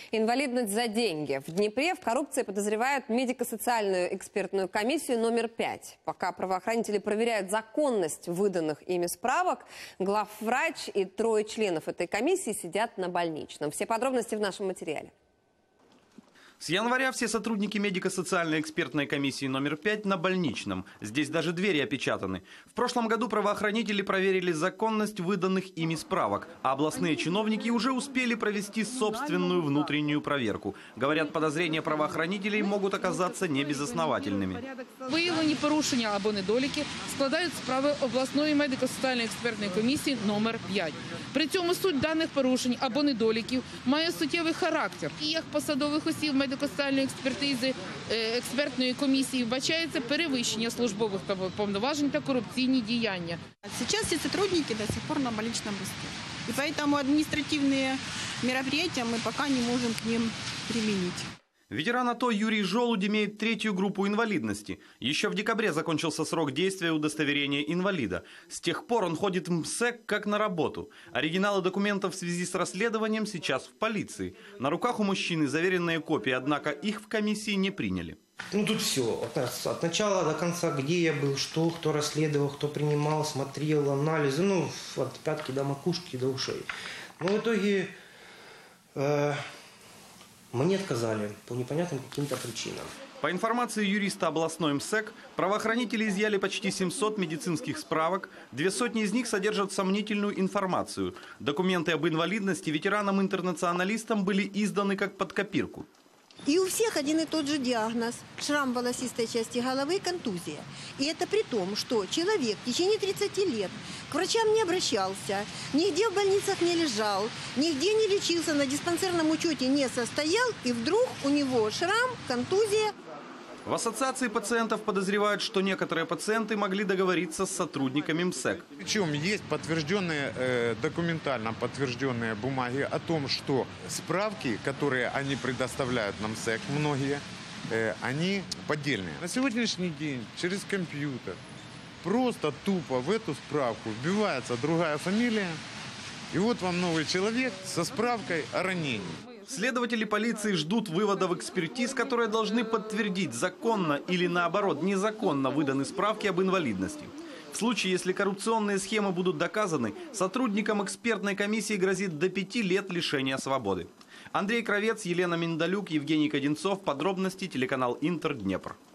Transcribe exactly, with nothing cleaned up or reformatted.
Инвалидность за деньги. В Днепре в коррупции подозревают медико-социальную экспертную комиссию номер пять. Пока правоохранители проверяют законность выданных ими справок, главврач и трое членов этой комиссии сидят на больничном. Все подробности в нашем материале. С января все сотрудники медико-социальной экспертной комиссии номер пять на больничном. Здесь даже двери опечатаны. В прошлом году правоохранители проверили законность выданных ими справок, а областные чиновники уже успели провести собственную внутреннюю проверку. Говорят, подозрения правоохранителей могут оказаться небезосновательными. Виявлені порушення або недоліки складають справи обласної медико-соціальної експертної комісії номер п'ять. При цьому суть даних порушень або недоліків має суттєвий характер. І як посадових осіб медико-соціальної експертизи експертної комісії вбачається перевищення службових повноважень та корупційні діяння. Сейчас все сотрудники до сих пор на больничном листе. И поэтому административные мероприятия мы пока не можем к ним применить. Ветеран АТО Юрий Желудь имеет третью группу инвалидности. Еще в декабре закончился срок действия удостоверения инвалида. С тех пор он ходит в МСЭК как на работу. Оригиналы документов в связи с расследованием сейчас в полиции. На руках у мужчины заверенные копии, однако их в комиссии не приняли. Ну тут все, от, от начала до конца, где я был, что, кто расследовал, кто принимал, смотрел, анализы, ну от пятки до макушки, до ушей. Но в итоге... Э Мне отказали по непонятным каким-то причинам. По информации юриста областной МСЭК, правоохранители изъяли почти семьсот медицинских справок, две сотни из них содержат сомнительную информацию. Документы об инвалидности ветеранам-интернационалистам были изданы как под копирку. И у всех один и тот же диагноз – шрам волосистой части головы, контузия. И это при том, что человек в течение тридцати лет к врачам не обращался, нигде в больницах не лежал, нигде не лечился, на диспансерном учете не состоял, и вдруг у него шрам, контузия. В ассоциации пациентов подозревают, что некоторые пациенты могли договориться с сотрудниками МСЭК. Причем есть подтвержденные, э, документально подтвержденные бумаги о том, что справки, которые они предоставляют нам МСЭК, многие, э, они поддельные. На сегодняшний день через компьютер просто тупо в эту справку вбивается другая фамилия, и вот вам новый человек со справкой о ранении. Следователи полиции ждут выводов экспертиз, которые должны подтвердить, законно или наоборот незаконно выданы справки об инвалидности. В случае, если коррупционные схемы будут доказаны, сотрудникам экспертной комиссии грозит до пяти лет лишения свободы. Андрей Кравец, Елена Миндалюк, Евгений Кодинцов. Подробности телеканал Интер, Днепр.